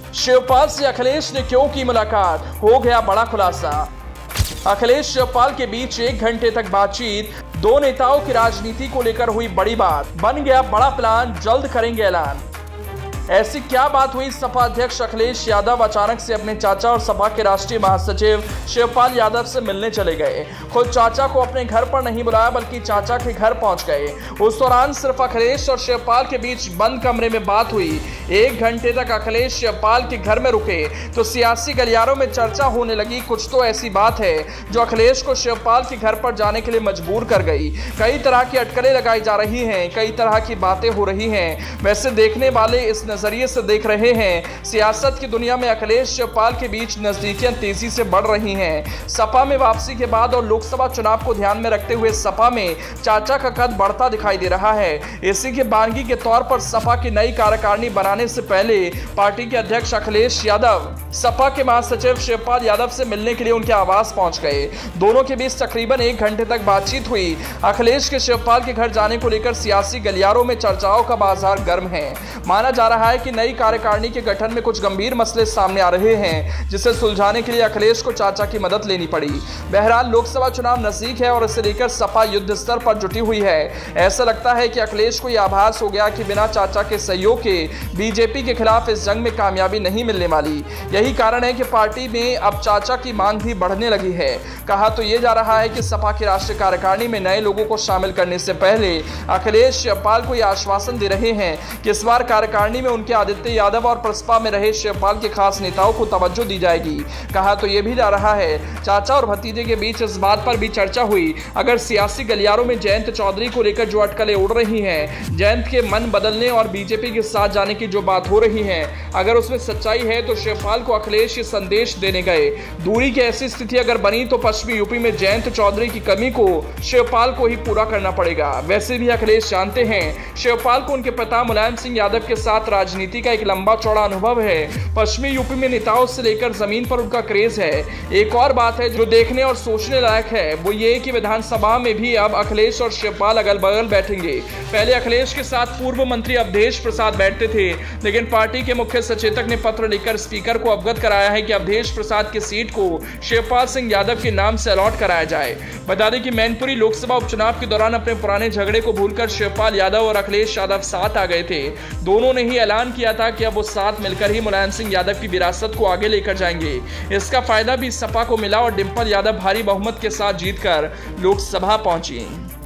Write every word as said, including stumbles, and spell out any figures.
शिवपाल से अखिलेश ने क्यों की मुलाकात, हो गया बड़ा खुलासा। अखिलेश शिवपाल के बीच एक घंटे तक बातचीत, दो नेताओं की राजनीति को लेकर हुई बड़ी बात, बन गया बड़ा प्लान, जल्द करेंगे ऐलान। ऐसी क्या बात हुई, सपा अध्यक्ष अखिलेश यादव अचानक से अपने चाचा और सपा के राष्ट्रीय महासचिव शिवपाल यादव से मिलने चले गए। खुद चाचा को अपने घर पर नहीं बुलाया बल्कि चाचा के घर पहुंच गए। उस दौरान सिर्फ अखिलेश और शिवपाल के बीच बंद कमरे में बात हुई। एक घंटे तक अखिलेश शिवपाल के घर में रुके तो सियासी गलियारों में चर्चा होने लगी। कुछ तो ऐसी बात है जो अखिलेश को शिवपाल के घर पर जाने के लिए मजबूर कर गई। कई तरह की अटकलें लगाई जा रही हैं, कई तरह की बातें हो रही हैं। वैसे देखने वाले इस नजरिए से देख रहे हैं, सियासत की दुनिया में अखिलेश शिवपाल के बीच नजदीकियां तेजी से बढ़ रही हैं। सपा में वापसी के बाद और लोकसभा चुनाव को ध्यान में रखते हुए सपा में चाचा का कद बढ़ता दिखाई दे रहा है। इसी के बानगी के तौर पर सपा की नई कार्यकारिणी बनाने से पहले पार्टी के अध्यक्ष अखिलेश यादव सपा के महासचिव शिवपाल यादव से मिलने के लिए उनके आवास पहुंच गए। दोनों के बीच तकरीबन एक घंटे तक बातचीत हुई। अखिलेश के शिवपाल के घर जाने को लेकर सियासी गलियारों में चर्चाओं का बाजार गर्म है। माना जा रहा है कि नई कार्यकारिणी के गठन में कुछ गंभीर मसले सामने आ रहे हैं, जिसे सुलझाने के लिए अखिलेश को चाचा की मदद लेनी पड़ी। बहरहाल लोकसभा चुनाव नजदीक है और इसे लेकर सपा युद्ध स्तर पर जुटी हुई है। ऐसा लगता है कि अखिलेश को यह आभास हो गया कि बिना चाचा के सहयोग के बीजेपी के खिलाफ इस जंग में कामयाबी नहीं मिलने वाली। यही कारण है कि पार्टी में अब चाचा की मांग भी बढ़ने लगी है। कहा तो यह जा रहा है कि सपा की राष्ट्रीय कार्यकारिणी में नए लोगों को शामिल करने से पहले अखिलेश शिवपाल को यह आश्वासन दे रहे हैं कि इस बार कार्यकारिणी में उनके आदित्य यादव और प्रसपा में रहे शिवपाल के खास नेताओं को तवज्जो दी जाएगी। कहा तो यह भी जा रहा है, चाचा और भतीजे के बीच इस बात पर भी चर्चा हुई, अगर सियासी गलियारों में जयंत चौधरी को लेकर जो अटकलें उड़ रही हैं, जयंत के मन बदलने और बीजेपी के साथ जाने की जो बात हो रही है, अगर उसमें सच्चाई है तो शिवपाल को अखिलेश ये संदेश देने गए। दूरी की ऐसी स्थिति अगर बनी तो पश्चिमी यूपी में जयंत चौधरी की कमी को शिवपाल को ही पूरा करना पड़ेगा। वैसे भी अखिलेश जानते हैं शिवपाल को उनके पिता मुलायम सिंह यादव के साथ राजनीति का एक लंबा चौड़ा अनुभव है। पश्चिमी यूपी में नेताओं से लेकर जमीन पर उनका क्रेज है। एक और बात है जो देखने और सोचने लायक है, वो ये कि विधानसभा में भी अब अखिलेश और शिवपाल अगल बगल बैठेंगे। पहले अखिलेश के साथ पूर्व मंत्री अवधेश प्रसाद बैठते थे, लेकिन पार्टी के मुख्य सचेतक ने पत्र लिखकर स्पीकर को अवगत कराया है कि अवधेश प्रसाद की सीट को शिवपाल सिंह यादव के नाम से अलॉट कराया जाए। बता दें कि मैनपुरी लोकसभा उपचुनाव के दौरान अपने पुराने झगड़े को भूलकर शिवपाल यादव और अखिलेश यादव साथ आ गए थे। दोनों ने ही ऐलान किया था कि अब वो साथ मिलकर ही मुलायम सिंह यादव की विरासत को आगे लेकर जाएंगे। इसका फायदा भी सपा को मिला और डिंपल यादव भारी बहुमत के साथ जीतकर लोकसभा पहुंची।